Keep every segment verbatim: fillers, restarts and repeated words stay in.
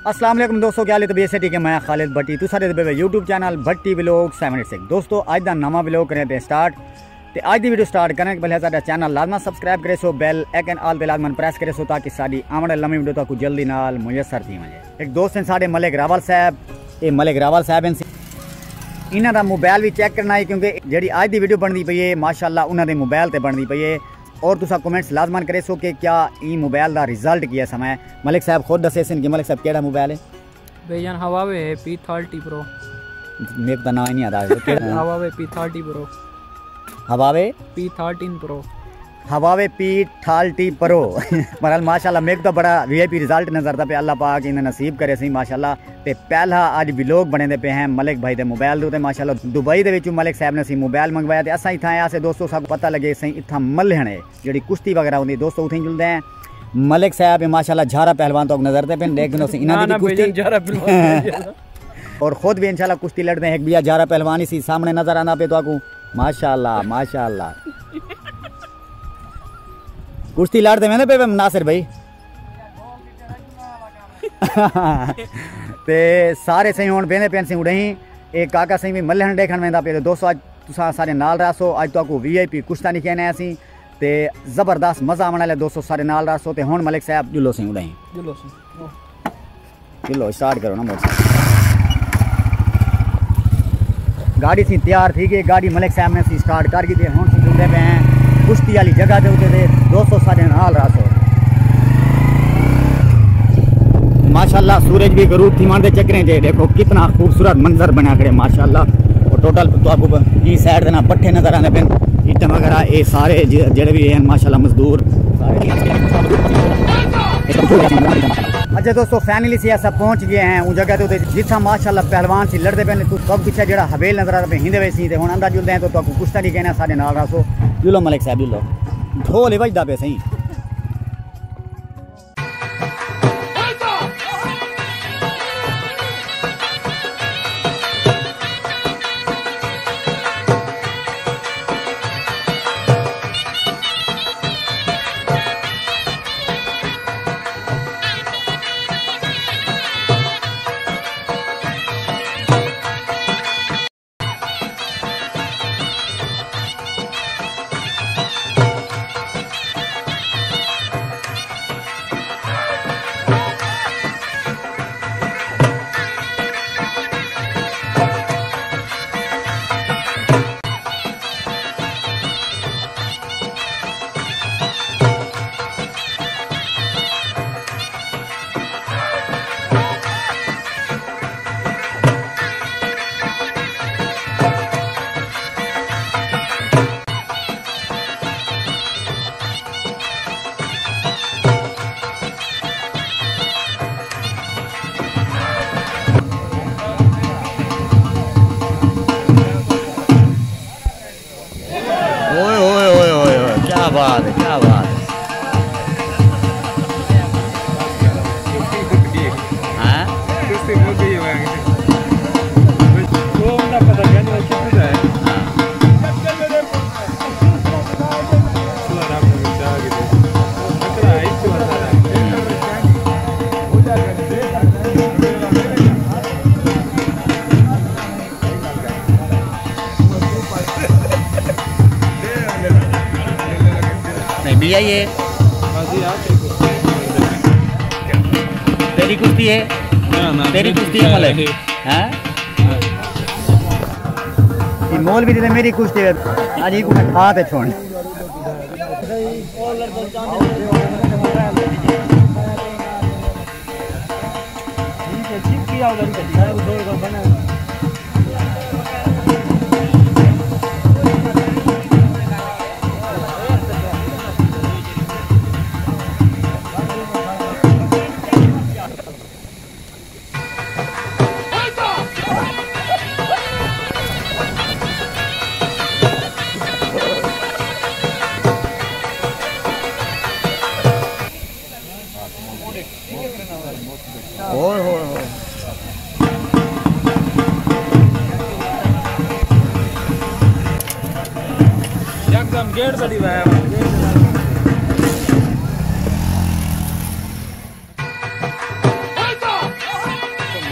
अस्सलाम वालेकुम दोस्तों, क्या हाल है? तबीयत से ठीक है। मैं खालिद भट्टी, तू सारे दबे YouTube channel Bhatti vlog seven eight six. दोस्तों अज का नवा व्लॉग करें पे स्टार्ट तो अज की वीडियो स्टार्ट करने के पहले साडा चैनल लाजमा सब्सक्राइब करे सो, बेल आइकन ऑल पे लाजमन प्रेस करे सो ताकि साडी आने वाली लम्बी वीडियो तक जल्दी नाल मुयसर थी वजे। एक दोस्त हैं साडे मलिक रावल साहब, ये मलिक रावल साहब हैं, इन्हां दा मोबाइल भी चेक करना है क्योंकि जी अज की वीडियो बनती पई है माशाअल्लाह उन्हां दे मोबाइल ते बनती पई है। और तुसा कमेंट्स लाजमन करे सो कि क्या ई मोबाइल का रिजल्ट किया समय मलिक साहब खुद दसे सन कि मलिक साहब केड़ा मोबाइल है? बेजान हवावे है पी थर्टी प्रो। मेरे का नाम ही नहीं आता। Huawei P thirty pro. Huawei P thirteen pro. Huawei P thirty pro. मरल माशाल्लाह मेरे तो बड़ा वी आई पी रिजल्ट नजर आता पे। अल्लाह पाक इन्हें नसीब करे सी माशाल्लाह। ते पहला अज व्लॉग बने पे हैं मलिक भाई दे मोबाइल दे माशाल्लाह। दुबई दे विचों मलिक साहब ने सी मोबाइल मंगवाया ते असां इत्थां आया से दोस्तों सब पता लगे सही इत्थां मल्हणे जेड़ी कुश्ती वगैरह होंदी दोस्तों उठे जुलदे हैं। मलिक साहब माशाल्लाह झारा पहलवान तो नजर दे पे लेकिन उस इना दी कुश्ती झारा पहलवान और खुद भी इंशाल्लाह कुश्ती लड़ते हैं। एक बिया झारा पहलवान इसी सामने नजर आना पे तो आपको माशाल्लाह माशाल्लाह कुश्ती लड़ते में पे नासिर भाई। ते सारे सही हुण बेंदे पेन सी उड़ही एक काका सही भी मल्हण देखण वेंदा पे दोस्तों अज तुसा सारे नाल रहो। अज तो वी आई पी कुश्ता नहीं कहने असी ते जबरदस्त मजा आने वाले दोस्तों सारे नाल रहो। ते हुण मलिक साहब जुलो सी उड़ही जुलो सी जुलो स्टार्ट करो ना मोटर गाड़ी सी तैयार थी गई। गाड़ी मलिक साहब ने सी स्टार्ट कर दी हुण सी जुलदे पे हैं कुश्ती वाली जगह के उत्ते दोस्तों सारे नाल रहो। माशाल्लाह सूरज भी गरूब थी मानते चक्रे जे देखो कितना खूबसूरत मंजर बना खड़े माशाल्लाह। और टोटल तो आपको ई साइड देना पट्ठे नजर आने पे इटम वगैरह ये सारे जेड़े भी हैं माशाल्लाह मजदूर अच्छा दोस्तों फाइनली से सब पहुंच गए हैं उस जगह तो जिथा माशाल्लाह पहलवान से लड़ते पे तू सब पीछे जो हवेल नजर आ रहा हिंदे वे सी हम अंदर जुलते हैं तो कुछ नहीं कहना सारे नाल रहो। जुलो मलिक साहब जुलो ढोल बजदा पे सही। क्या बात है क्या बात है। हाँ भी है ये तेरी कुश्ती है ना, ना, तेरी कुश्ती है मलिक हैं ये मोल भी दे मेरी कुश्ती है आज ही को खा ते छोड़ ठीक है ठीक किया उधर बना ओए होए होए एकदम गेट बड़ी है।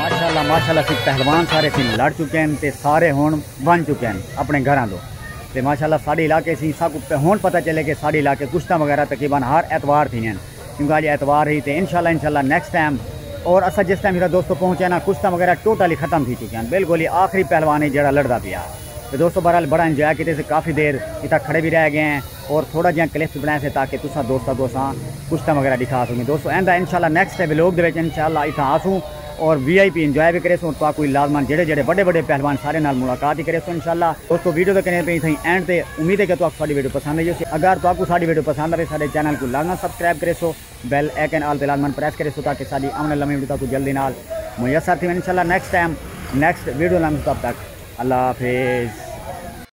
माशाल्लाह माशाल्लाह सी पहलवान सारे सी लड़ चुके हैं ते सारे हुण बन चुके हैं अपने घरों तो ते माशाल्लाह साढ़े इलाके से सब हुण पता चले कि साढ़े इलाके कुश्तां वगैरह तकरीबन हर एतवार थी क्योंकि अज एतवार ही तो इंशाल्लाह इंशाल्लाह नेक्स्ट टाइम और असा जिस टाइम मेरा दोस्तों पहुँचे ना कुश्तां वगैरह टोटली खत्म थी चुके हैं बिल्कुल ही आखिरी पहलवान ही जरा लड़ता पिया तो दोस्तों बहरहाल बड़ा इंजॉय किए से काफ़ी देर इतना खड़े भी रह गए हैं और थोड़ा जहा क्लिप्स बनाए थे ताकि तुसा दोस्तों दोस्तां कुश्तां वगैरह दिखा सकें दोस्तों एंदा इंशाल्लाह नेक्स्ट व्लॉग दे विच इंशाल्लाह इतना आसूँ और वी आई पी इंजॉय भी करे सो तो कोई लाजमान जेडे जेडे बड़े बड़े पहलवान सारे नाल मुलाकात ही करे सो इंशाल्लाह दोस्तों वीडियो तो करें पे थी एंड ते उम्मीद है कि तो साड़ी वीडियो पसंद आई अगर तो आपको साड़ी वीडियो पसंद आए सारे चैनल को लाजमान सब्सक्राइब करे सो बेल आइकन आल पे लाजमान प्रेस करे सो ताकि सारी आने वाली वीडियो तक जल्दी नाल मुयसर थी इंशाल्लाह नेक्स्ट टाइम नेक्स्ट वीडियो लाम तब तक अल्लाह हाफिज़।